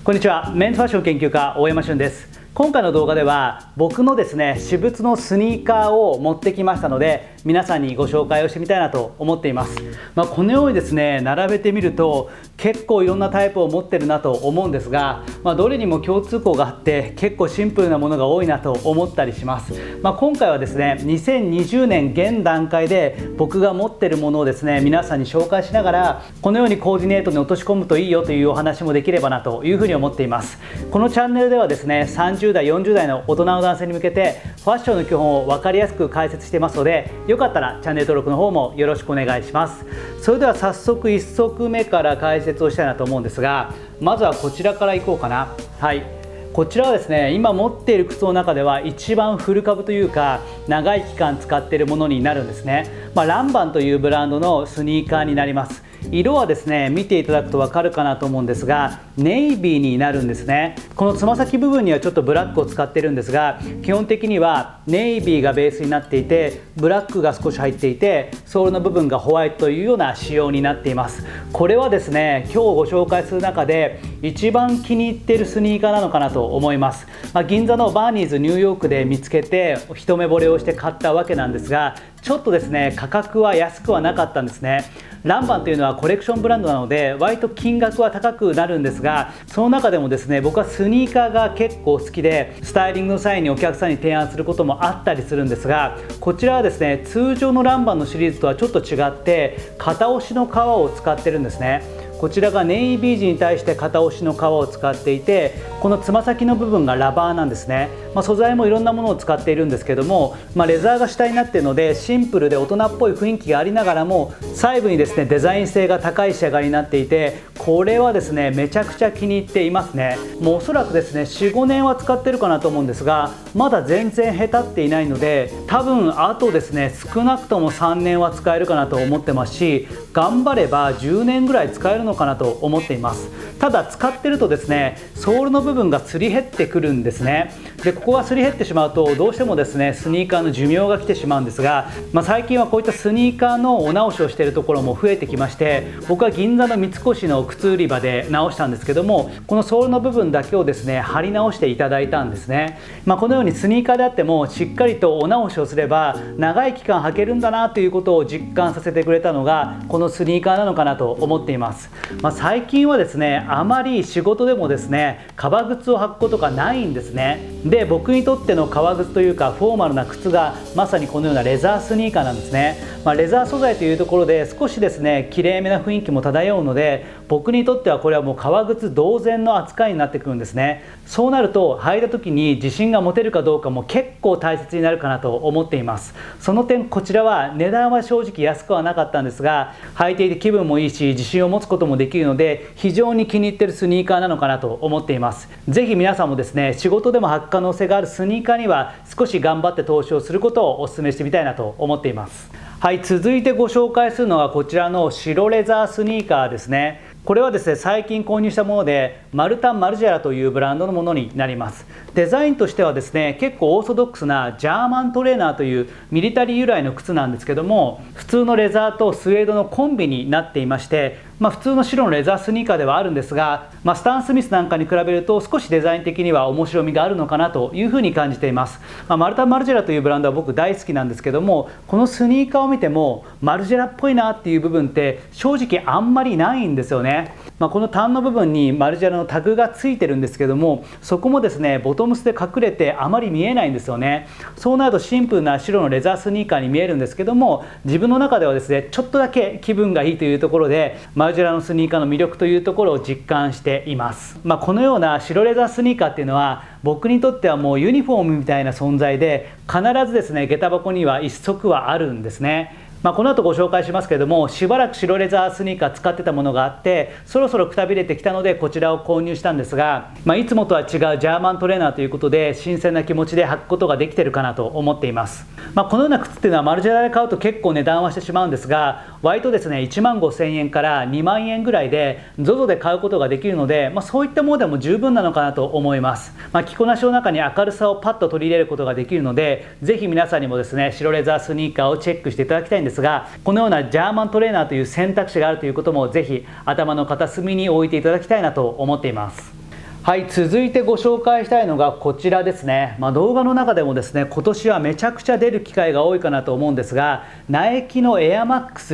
こんにちは、メンズファッション研究家大山俊です。今回の動画では僕のですね、私物のスニーカーを持ってきましたので、皆さんにご紹介をしてみたいなと思っています。このようにですね、並べてみると結構いろんなタイプを持ってるなと思うんですが、どれにも共通項があって結構シンプルなものが多いなと思ったりします。今回はですね、2020年現段階で僕が持ってるものをですね、皆さんに紹介しながら、このようにコーディネートに落とし込むといいよというお話もできればなというふうに思っています。このチャンネルではですね、30代40代の大人の男性に向けてファッションの基本を分かりやすく解説していますので、よかったらチャンネル登録の方もよろしくお願いします。それでは早速1足目から解説をしたいなと思うんですが、まずはこちらからいこうかな。こちらはですね、今持っている靴の中では一番古株というか長い期間使っているものになるんですね。ランバンというブランドのスニーカーになります。色はですね、見ていただくと分かるかなと思うんですが、ネイビーになるんですね。このつま先部分にはちょっとブラックを使ってるんですが、基本的にはネイビーがベースになっていて、ブラックが少し入っていて、ソールの部分がホワイトというような仕様になっています。これはですね、今日ご紹介する中で一番気に入っているスニーカーなのかなと思います。銀座のバーニーズニューヨークで見つけて一目惚れをして買ったわけなんですが、ちょっとですね、価格は安くはなかったんですね。ランバンというのはコレクションブランドなので割と金額は高くなるんですが、その中でもですね、僕はスニーカーが結構好きで、スタイリングの際にお客さんに提案することもあったりするんですが、こちらはですね、通常のランバンのシリーズとはちょっと違って片押しの革を使ってるんですね。こちらがネイビー地に対して片押しの革を使っていて、このつま先の部分がラバーなんですね。素材もいろんなものを使っているんですけども、レザーが主体になっているのでシンプルで大人っぽい雰囲気がありながらも、細部にですねデザイン性が高い仕上がりになっていて、これはですねめちゃくちゃ気に入っていますね。もうおそらくですね 4,5 年は使ってるかなと思うんですが、まだ全然へたっていないので、多分あとですね少なくとも3年は使えるかなと思ってますし、頑張れば10年ぐらい使えるのかなと思っています。ただ使ってるとですね、ソールの部分がすり減ってくるんですね。でここがすり減ってしまうとどうしてもですねスニーカーの寿命が来てしまうんですが、最近はこういったスニーカーのお直しをしているところも増えてきまして、僕は銀座の三越の靴売り場で直したんですけども、このソールの部分だけをですね貼り直していただいたんですね。このようにスニーカーであってもしっかりとお直しをすれば長い期間履けるんだなということを実感させてくれたのがこのスニーカーなのかなと思っています。最近はですね、あまり仕事でもですね革靴を履くことがないんですね。で僕にとっての革靴というかフォーマルな靴がまさにこのようなレザースニーカーなんですね。レザー素材というところで少しですねきれいめな雰囲気も漂うので、僕にとってはこれはもう革靴同然の扱いになってくるんですね。そうなると履いた時に自信が持てるかどうかも結構大切になるかなと思っています。その点こちらは値段は正直安くはなかったんですが、履いていて気分もいいし自信を持つこともできるので、非常に気に入っているスニーカーなのかなと思っています。ぜひ皆さんもですね、仕事でも履く可能性があるスニーカーには少し頑張って投資をすることをお勧めしてみたいなと思っています。続いてご紹介するのはこちらの白レザースニーカーですね。これはですね、最近購入したものでマルタン・マルジェラというブランドのものになります。デザインとしてはですね、結構オーソドックスなジャーマントレーナーというミリタリー由来の靴なんですけども、普通のレザーとスウェードのコンビになっていまして、普通の白のレザースニーカーではあるんですが、スタン・スミスなんかに比べると少しデザイン的には面白みがあるのかなというふうに感じています。マルタン・マルジェラというブランドは僕大好きなんですけども、このスニーカーを見てもマルジェラっぽいなっていう部分って正直あんまりないんですよね。このタンの部分にマルジェラのタグがついてるんですけども、そこもですねボトムスで隠れてあまり見えないんですよね。そうなるとシンプルな白のレザースニーカーに見えるんですけども、自分の中ではですねちょっとだけ気分がいいというところでマルジェラのスニーカーの魅力というところを実感しています。このような白レザースニーカーっていうのは僕にとってはもうユニフォームみたいな存在で、必ずですね下駄箱には1足はあるんですね。この後ご紹介しますけれども、しばらく白レザースニーカー使ってたものがあって、そろそろくたびれてきたのでこちらを購入したんですが、いつもとは違うジャーマントレーナーということで新鮮な気持ちで履くことができてるかなと思っています。このような靴っていうのはマルジェラで買うと結構値段はしてしまうんですが、割とですね15,000円から2万円ぐらいで ZOZO で買うことができるので、そういったものでも十分なのかなと思います。着こなしの中に明るさをパッと取り入れることができるので、ぜひ皆さんにもですね白レザースニーカーをチェックしていただきたいんですが、このようなジャーマントレーナーという選択肢があるということもぜひ頭の片隅に置いていただきたいなと思っています。 はい、続いてご紹介したいのがこちらですね。動画の中でもですね、今年はめちゃくちゃ出る機会が多いかなと思うんですが、ナイキのエアマックス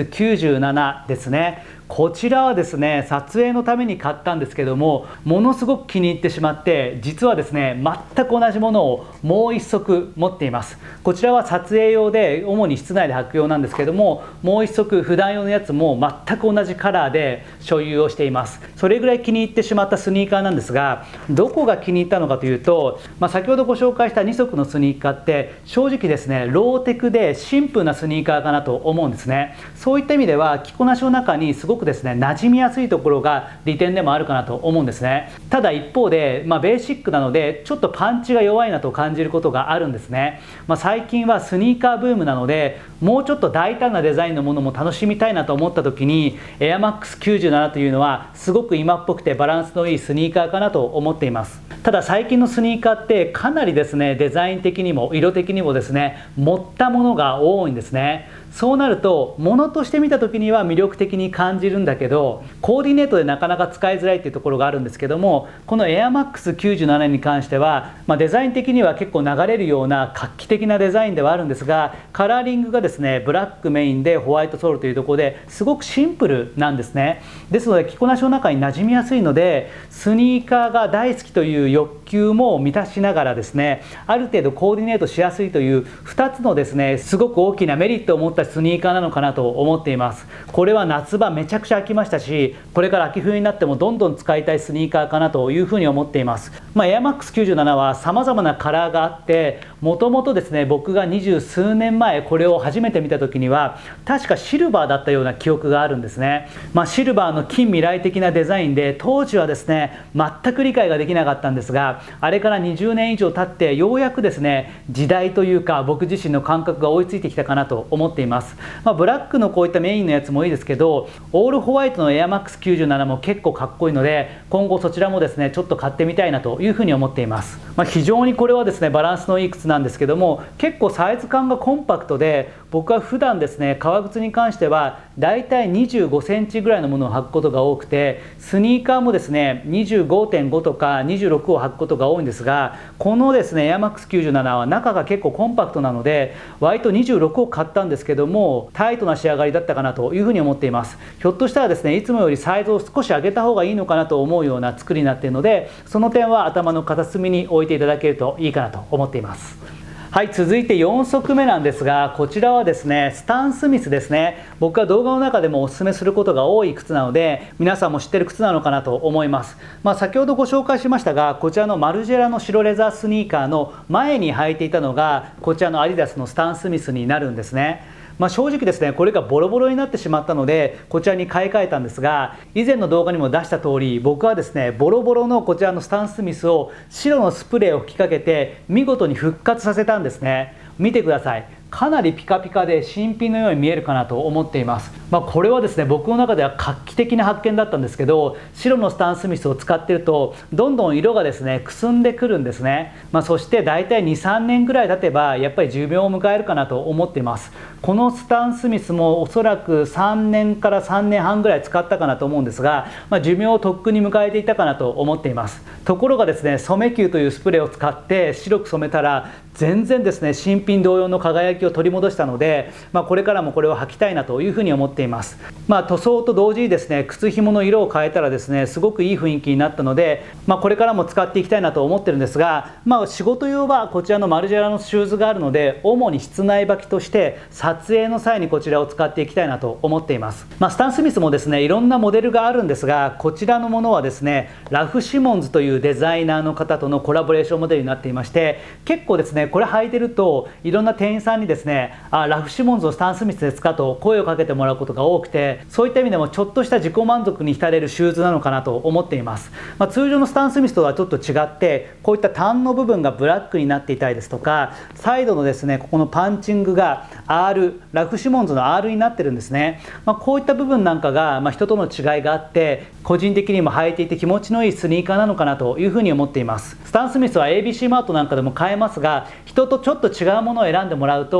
97ですね。こちらはですね、撮影のために買ったんですけども、ものすごく気に入ってしまって、実はですね、全く同じものをもう1足持っています。こちらは撮影用で主に室内で履く用なんですけども、もう1足普段用のやつも全く同じカラーで所有をしています。それぐらい気に入ってしまったスニーカーなんですが、どこが気に入ったのかというと、先ほどご紹介した2足のスニーカーって正直ですね、ローテクでシンプルなスニーカーかなと思うんですね。そういった意味では着こなしの中にすごくですね、馴染みやすいところが利点でもあるかなと思うんですね。ただ一方で、ベーシックなのでちょっとパンチが弱いなと感じることがあるんですね。最近はスニーカーブームなので、もうちょっと大胆なデザインのものも楽しみたいなと思った時に、エアマックス97というのはすごく今っぽくてバランスのいいスニーカーかなと思っています。ただ最近のスニーカーってかなりですね、デザイン的にも色的にもですね、盛ったものが多いんですね。そうなると物として見た時には魅力的に感じるんだけど、コーディネートでなかなか使いづらいっていうところがあるんですけども、このエアマックス97に関しては、デザイン的には結構流れるような画期的なデザインではあるんですが、カラーリングがですね、ブラックメインでホワイトソールというところですごくシンプルなんですね。ですので着こなしの中に馴染みやすいので、スニーカーが大好きという欲求も満たしながらですね、ある程度コーディネートしやすいという2つのですね、すごく大きなメリットを持ったスニーカーなのかなと思っています。これは夏場めちゃくちゃ飽きましたし、これから秋冬になってもどんどん使いたいスニーカーかなというふうに思っています。エアマックス97は様々なカラーがあって、もともとですね、僕が20数年前これを初めて見た時には確かシルバーだったような記憶があるんですね。シルバーの近未来的なデザインで、当時はですね、全く理解ができなかったんですが、あれから20年以上経ってようやくですね、時代というか僕自身の感覚が追いついてきたかなと思っています。ブラックのこういったメインのやつもいいですけど、オールホワイトのエアマックス97も結構かっこいいので、今後そちらもですね、ちょっと買ってみたいなというふうに思っています。非常にこれはですね、バランスのいい靴なんですけども、結構サイズ感がコンパクトで、僕は普段ですね、革靴に関してはだいたい25センチぐらいのものを履くことが多くて、スニーカーもですね 25.5 とか26を履くことが多いんですが、このですねエアマックス97は中が結構コンパクトなので、割と26を買ったんですけども、タイトな仕上がりだったかなというふうに思っています。ひょっとしたらですね、いつもよりサイズを少し上げた方がいいのかなと思うような作りになっているので、その点は頭の片隅に置いていただけるといいかなと思っています。はい、続いて4足目なんですが、こちらはですね、スタン・スミスですね。僕は動画の中でもおすすめすることが多い靴なので、皆さんも知ってる靴なのかなと思います。先ほどご紹介しましたが、こちらのマルジェラの白レザースニーカーの前に履いていたのが、こちらのアディダスのスタン・スミスになるんですね。正直ですね、これがボロボロになってしまったのでこちらに買い替えたんですが、以前の動画にも出した通り、僕はですねボロボロのこちらのスタン・スミスを白のスプレーを吹きかけて見事に復活させたんですね。見てください。かなりピカピカで新品のように見えるかなと思っています。これはですね、僕の中では画期的な発見だったんですけど、白のスタン・スミスを使っているとどんどん色がですねくすんでくるんですね。そして大体 2,3 年ぐらい経てばやっぱり寿命を迎えるかなと思っています。このスタン・スミスもおそらく3年から3年半ぐらい使ったかなと思うんですが、寿命をとっくに迎えていたかなと思っています。ところがですね、染め球というスプレーを使って白く染めたら全然ですね新品同様の輝きを取り戻したので、これからもこれを履きたいなというふうに思っています。塗装と同時にですね、靴紐の色を変えたらですね、すごくいい雰囲気になったので、これからも使っていきたいなと思ってるんですが、仕事用はこちらのマルジェラのシューズがあるので、主に室内履きとして撮影の際にこちらを使っていきたいなと思っています。スタン・スミスもですね、いろんなモデルがあるんですが、こちらのものはですね、ラフ・シモンズというデザイナーの方とのコラボレーションモデルになっていまして、結構ですねこれ履いてるといろんな店員さんにですね、ラフ・シモンズのスタン・スミスですかと声をかけてもらうことが多くて、そういった意味でもちょっとした自己満足に浸れるシューズなのかなと思っています。通常のスタン・スミスとはちょっと違って、こういった端の部分がブラックになっていたりですとか、サイドのですねここのパンチングが R、ラフ・シモンズの R になってるんですね。こういった部分なんかが、人との違いがあって、個人的にも履いていて気持ちのいいスニーカーなのかなというふうに思っています。スタン・スミスは ABC マートなんかでも買えますが、人とちょっと違うものを選んでもらうと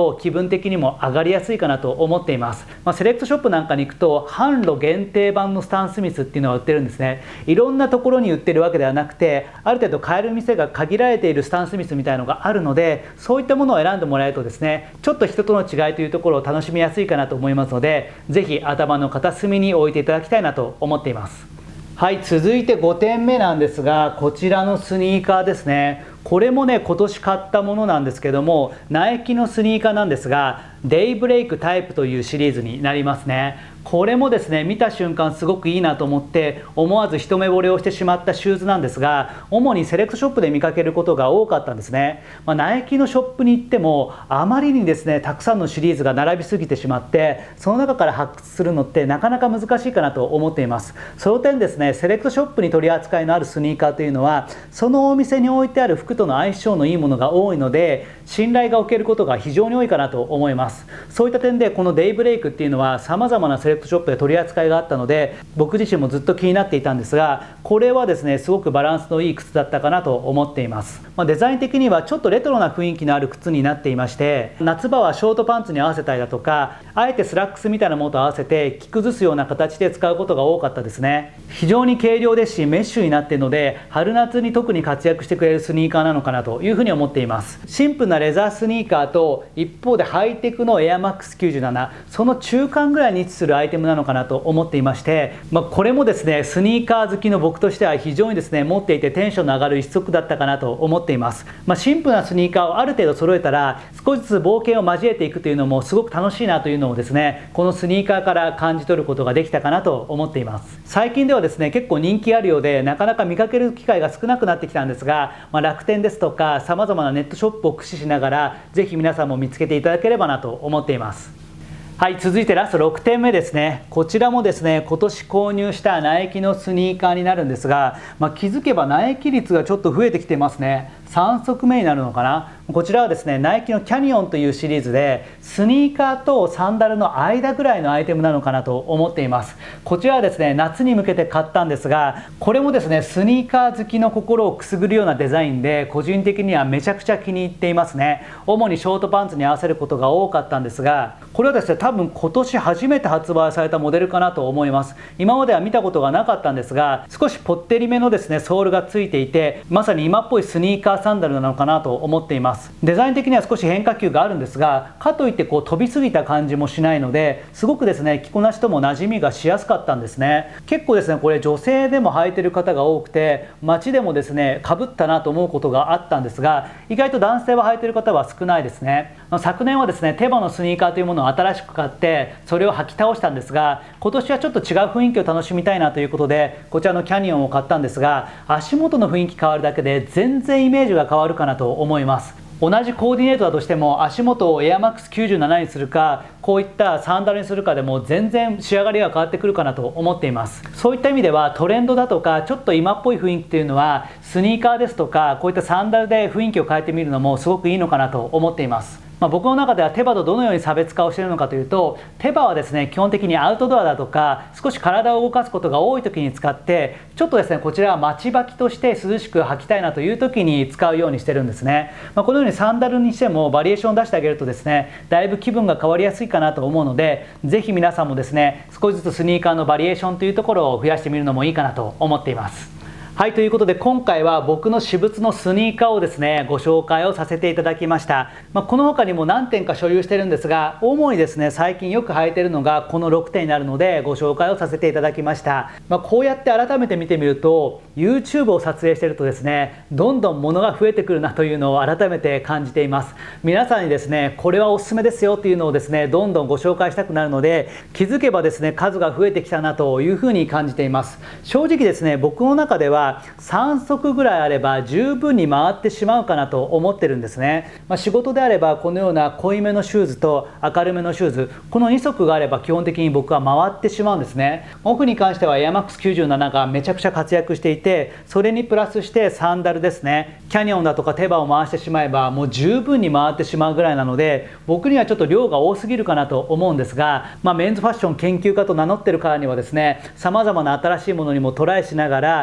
と気分的にも上がりやすいかなと思っています。セレクトショップなんかに行くと販路限定版のスタン・スミスっていうのが売ってるんですね。いろんなところに売ってるわけではなくて、ある程度買える店が限られているスタン・スミスみたいなのがあるので、そういったものを選んでもらえるとですね、ちょっと人との違いというところを楽しみやすいかなと思いますので、ぜひ頭の片隅に置いていただきたいなと思っています。はい、続いて5点目なんですが、こちらのスニーカーですね。これもね、今年買ったものなんですけども、ナイキのスニーカーなんですが、デイブレイクタイプというシリーズになりますね。これもですね、見た瞬間すごくいいなと思って思わず一目惚れをしてしまったシューズなんですが、主にセレクトショップで見かけることが多かったんですね。ナイキのショップに行ってもあまりにですね、たくさんのシリーズが並びすぎてしまって、その中から発掘するのってなかなか難しいかなと思っています。その点ですね、セレクトショップに取り扱いのあるスニーカーというのは、そのお店に置いてある服との相性のいいものが多いので、信頼がおけることが非常に多いかなと思います。そういった点でこのデイブレイクっていうのは様々なセレクトショップで取り扱いがあったので、僕自身もずっと気になっていたんですが、これはですね、すごくバランスのいい靴だったかなと思っています。デザイン的にはちょっとレトロな雰囲気のある靴になっていまして、夏場はショートパンツに合わせたりだとか、あえてスラックスみたいなものと合わせて着崩すような形で使うことが多かったですね。非常に軽量ですし、メッシュになっているので、春夏に特に活躍してくれるスニーカーなのかなというふうに思っています。シンプルなレザースニーカーと、一方でハイテクのエアマックス97、その中間ぐらいに位置するアイテムなのかなと思っていまして、これもですね、スニーカー好きの僕としては非常にですね、持っていてテンションの上がる一足だったかなと思っています。シンプルなスニーカーをある程度揃えたら、少しずつ冒険を交えていくというのもすごく楽しいなというのをですね、このスニーカーから感じ取ることができたかなと思っています。最近ではですね、結構人気あるようで、なかなか見かける機会が少なくなってきたんですが、楽天ですとか様々なネットショップを駆使しながら、ぜひ皆さんも見つけていただければなと思っています。はい、続いてラスト6点目ですね。こちらもですね、今年購入したナイキのスニーカーになるんですが、気づけばナイキ率がちょっと増えてきてますね。3足目になるのかな。こちらはですね、ナイキのキャニオンというシリーズで、スニーカーとサンダルの間ぐらいのアイテムなのかなと思っています。こちらはですね、夏に向けて買ったんですが、これもですね、スニーカー好きの心をくすぐるようなデザインで、個人的にはめちゃくちゃ気に入っていますね。主にショートパンツに合わせることが多かったんですが、これはですね、多分今年初めて発売されたモデルかなと思います。今までは見たことがなかったんですが、少しぽってりめのですね、ソールがついていて、まさに今っぽいスニーカーサンダルなのかなと思っています。デザイン的には少し変化球があるんですが、かといってこう飛びすぎた感じもしないので、すごくですね、着こなしとも馴染みがしやすかったんですね。結構ですね、これ女性でも履いてる方が多くて、街でもですね、かぶったなと思うことがあったんですが、意外と男性は履いてる方は少ないですね。昨年はですね、テバのスニーカーというものを新しく買って、それを履き倒したんですが、今年はちょっと違う雰囲気を楽しみたいなということで、こちらのキャニオンを買ったんですが、足元の雰囲気変わるだけで全然イメージが変わるかなと思います。同じコーディネートだとしても、足元をエアマックス97にするか、こういったサンダルにするかでも全然仕上がりが変わってくるかなと思っています。そういった意味ではトレンドだとか、ちょっと今っぽい雰囲気っていうのは、スニーカーですとか、こういったサンダルで雰囲気を変えてみるのもすごくいいのかなと思っています。僕の中ではテバとどのように差別化をしているのかというと、テバはですね、基本的にアウトドアだとか少し体を動かすことが多い時に使って、ちょっとですね、こちらは待ち履きとして涼しく履きたいなという時に使うようにしてるんですね。このようにサンダルにしてもバリエーションを出してあげるとですね、だいぶ気分が変わりやすいかなと思うので、ぜひ皆さんもですね、少しずつスニーカーのバリエーションというところを増やしてみるのもいいかなと思っています。はい、ということで今回は僕の私物のスニーカーをですね、ご紹介をさせていただきました。この他にも何点か所有してるんですが、主にですね、最近よく履いてるのがこの6点になるのでご紹介をさせていただきました。こうやって改めて見てみると、YouTube を撮影してるとですね、どんどん物が増えてくるなというのを改めて感じています。皆さんにですね、これはおすすめですよっていうのをですね、どんどんご紹介したくなるので、気づけばですね、数が増えてきたなというふうに感じています。正直ですね、僕の中では3足ぐらいあれば十分に回ってしまうかなと思ってるんですね。仕事であればこのような濃いめのシューズと明るめのシューズ、この2足があれば基本的に僕は回ってしまうんですね。オフに関してはエアマックス97がめちゃくちゃ活躍していて、それにプラスしてサンダルですね、キャニオンだとかテバを回してしまえばもう十分に回ってしまうぐらいなので、僕にはちょっと量が多すぎるかなと思うんですが、メンズファッション研究家と名乗ってるからにはですね、様々な新しいものにもトライしながら知見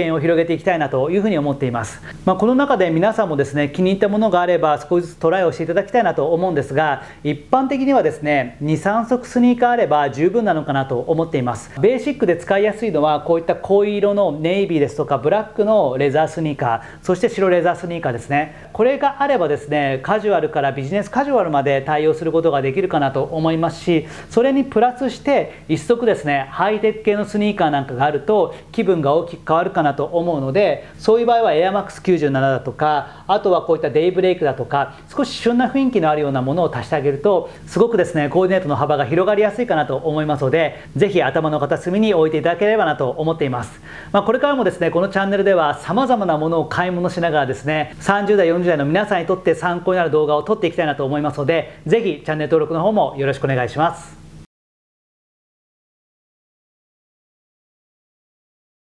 見を広げていきたいなというふうに思っています。この中で皆さんもですね、気に入ったものがあれば少しずつトライをしていただきたいなと思うんですが、一般的にはですね、2、3足スニーカーあれば十分なのかなと思っています。ベーシックで使いやすいのはこういった濃い色のネイビーですとかブラックのレザースニーカー、そして白レザースニーカーですね。これがあればですね、カジュアルからビジネスカジュアルまで対応することができるかなと思いますし、それにプラスして一足ですね、ハイテク系のスニーカーなんかがあると気分が大きく変わるかなと思うので、そういう場合はエアマックス97だとか、あとはこういったデイブレイクだとか、少し旬な雰囲気のあるようなものを足してあげると、すごくですね、コーディネートの幅が広がりやすいかなと思いますので、ぜひ頭の片隅に置いていただければなと思っています。これからもですね、このチャンネルでは様々なものを買い物しながらですね、30代40代の皆さんにとって参考になる動画を撮っていきたいなと思いますので、ぜひチャンネル登録の方もよろしくお願いします。